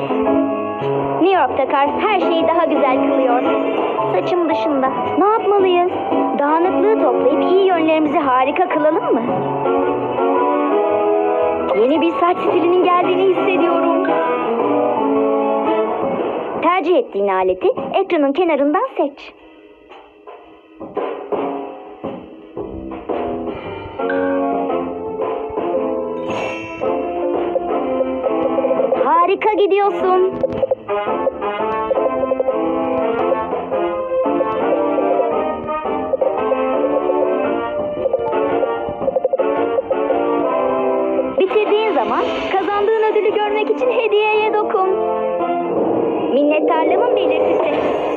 New York'ta kar her şeyi daha güzel kılıyor. Saçım dışında. Ne yapmalıyız? Dağınıklığı toplayıp iyi yönlerimizi harika kılalım mı? Yeni bir saç stilinin geldiğini hissediyorum. Tercih ettiğin aleti ekranın kenarından seç. Harika gidiyorsun. Bitirdiğin zaman kazandığın ödülü görmek için hediyeye dokun. Minnettarlığımın belirtisi.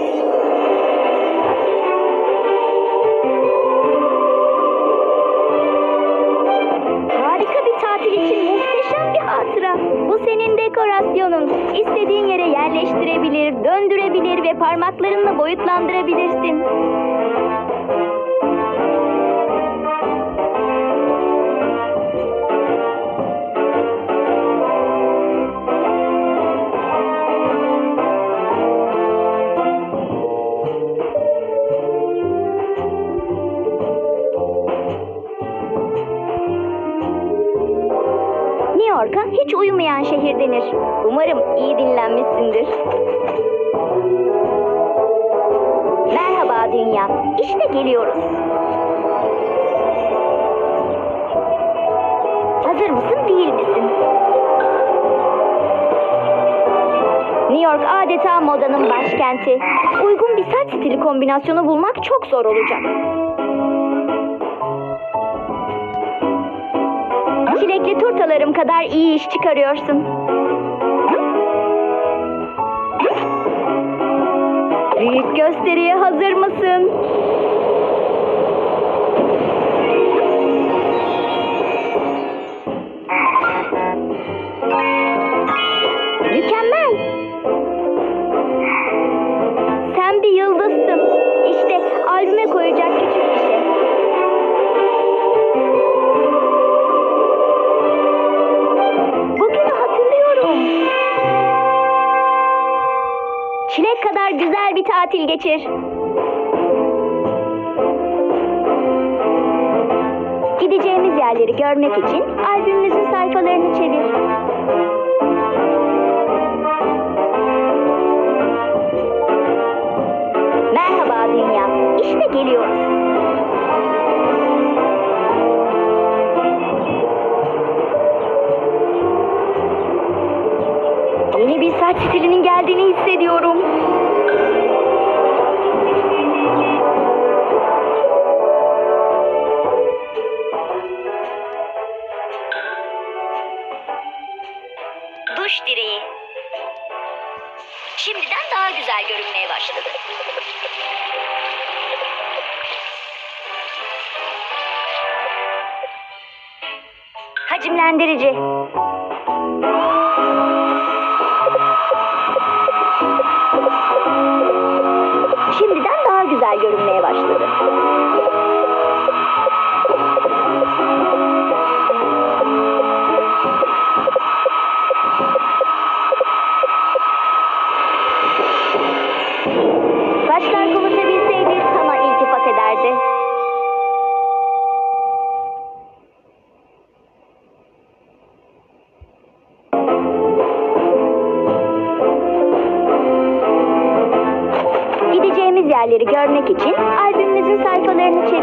Harika bir tatil için muhteşem bir hatıra. Bu senin dekorasyonun. İstediğin yere yerleştirebilir, döndürebilir ve parmaklarınla boyutlandırabilirsin. New York'a hiç uyumayan şehir denir. Umarım iyi dinlenmişsindir. Merhaba dünya. İşte geliyoruz. Hazır mısın, değil misin? New York adeta modanın başkenti. Uygun bir saç stili kombinasyonu bulmak çok zor olacak. Çilekli turtalarım kadar iyi iş çıkarıyorsun. Büyük gösteriye hazır mısın? Mükemmel. Sen bir yıldızsın. İşte albüme koyacak küçük bir şey. Bugünü hatırlıyorum. Çilek kadar güzel bir tatil geçir. Gideceğimiz yerleri görmek için albümümüzün sayfalarını çevir. Merhaba dünya. İşte geliyoruz. Yeni bir saç stilinin geldiğini hissediyorum. Duş direği. Şimdiden daha güzel görünmeye başladı. Hacimlendirici. Şimdiden daha güzel görünmeye başladı. Saçlar konuşabilseydi sana iltifat ederdi. Gideceğimiz yerleri görmek için albümümüzün sayfalarını çevir.